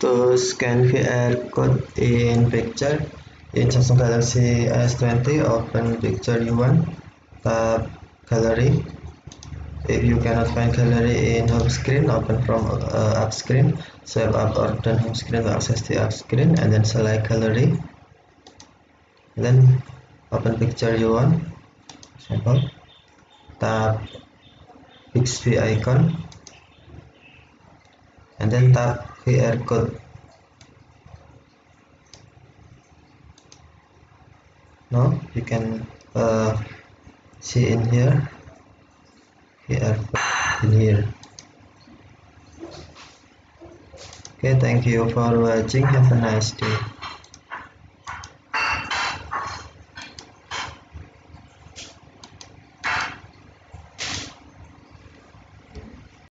To scan QR code in picture, in Samsung Galaxy S20, open picture you want, tap gallery. If you cannot find gallery in home screen, open from app screen, swipe up or down home screen to access the app screen, and then select gallery. Then open picture you want, example, tap Bixby icon, and then tap QR code. Now you can see in here QR code in here. Okay, thank you for watching. Have a nice day.